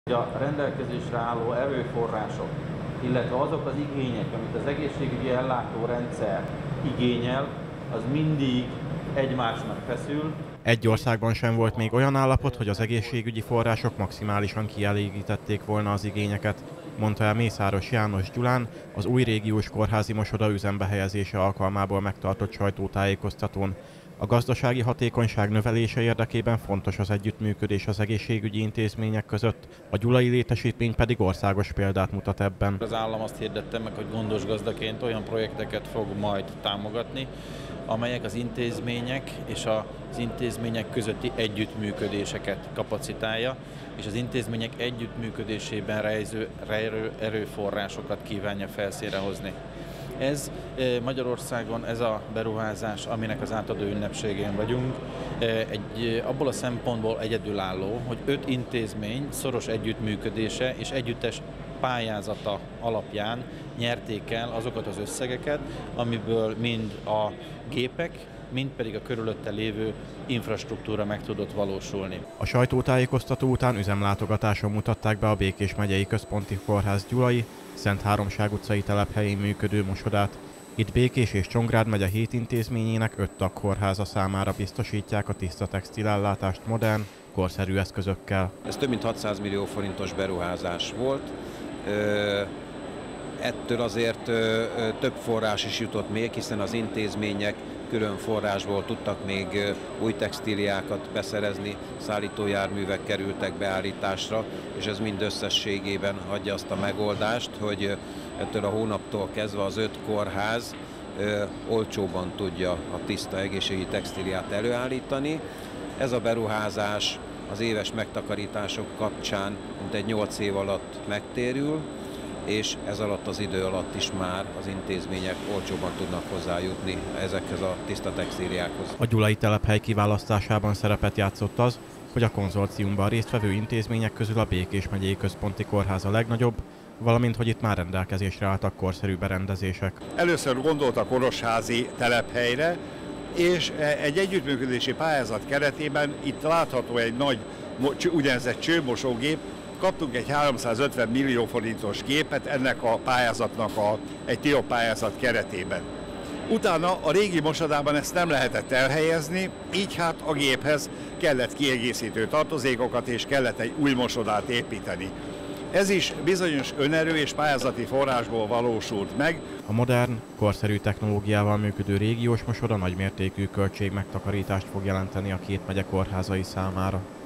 A rendelkezésre álló erőforrások, illetve azok az igények, amit az egészségügyi ellátórendszer igényel, az mindig egymásnak feszül. Egy országban sem volt még olyan állapot, hogy az egészségügyi források maximálisan kielégítették volna az igényeket, mondta el Mészáros János Gyulán az új régiós kórházi mosoda üzembe helyezése alkalmából megtartott sajtótájékoztatón. A gazdasági hatékonyság növelése érdekében fontos az együttműködés az egészségügyi intézmények között, a gyulai létesítmény pedig országos példát mutat ebben. Az állam azt hirdette meg, hogy gondos gazdaként olyan projekteket fog majd támogatni, amelyek az intézmények és az intézmények közötti együttműködéseket kapacitálja, és az intézmények együttműködésében rejlő erőforrásokat kívánja felszínre hozni. Ez Magyarországon ez a beruházás, aminek az átadó ünnepségén vagyunk, abból a szempontból egyedülálló, hogy 5 intézmény szoros együttműködése és együttes pályázata alapján nyerték el azokat az összegeket, amiből mind a gépek, mind pedig a körülötte lévő infrastruktúra meg tudott valósulni. A sajtótájékoztató után üzemlátogatáson mutatták be a Békés megyei központi kórház gyulai, Szent Háromság utcai telephelyén működő mosodát. Itt Békés és Csongrád megye 7 intézményének 5 tagkórháza számára biztosítják a tiszta textilellátást modern, korszerű eszközökkel. Ez több mint 600 millió forintos beruházás volt. Ettől azért több forrás is jutott még, hiszen az intézmények külön forrásból tudtak még új textíliákat beszerezni, szállítójárművek kerültek beállításra, és ez mind összességében adja azt a megoldást, hogy ettől a hónaptól kezdve az 5 kórház olcsóban tudja a tiszta egészségügyi textíliát előállítani. Ez a beruházás az éves megtakarítások kapcsán mintegy 8 év alatt megtérül, és ez alatt az idő alatt is már az intézmények olcsóban tudnak hozzájutni ezekhez a tiszta textíliákhoz. A gyulai telephely kiválasztásában szerepet játszott az, hogy a konzorciumban résztvevő intézmények közül a Békés megyei központi kórház a legnagyobb, valamint hogy itt már rendelkezésre álltak korszerű berendezések. Először gondolt a Korosházi telephelyre, és egy együttműködési pályázat keretében itt látható egy nagy úgynevezett csőmosógép. Kaptunk egy 350 millió forintos gépet ennek a pályázatnak egy TIO pályázat keretében. Utána a régi mosodában ezt nem lehetett elhelyezni, így hát a géphez kellett kiegészítő tartozékokat és kellett egy új mosodát építeni. Ez is bizonyos önerő és pályázati forrásból valósult meg. A modern, korszerű technológiával működő régiós mosoda nagymértékű költségmegtakarítást fog jelenteni a 2 megye kórházai számára.